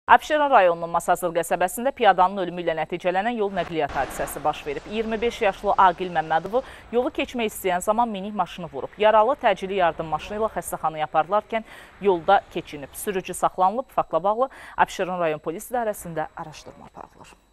Abşeron rayonunun Masazır qəsəbəsində piyadanın ölümü ilə nəticələnən yol nəqliyyat hadisəsi baş verib. 25 yaşlı Aqil Məmmədovu yolu keçmək istəyən zaman minik maşını vurub. Yaralı təcili yardım maşını ilə xəstəxanaya aparılarkən yolda keçinib. Sürücü saxlanılıb, faktla bağlı Abşeron rayon polis idarəsində araşdırma aparılır.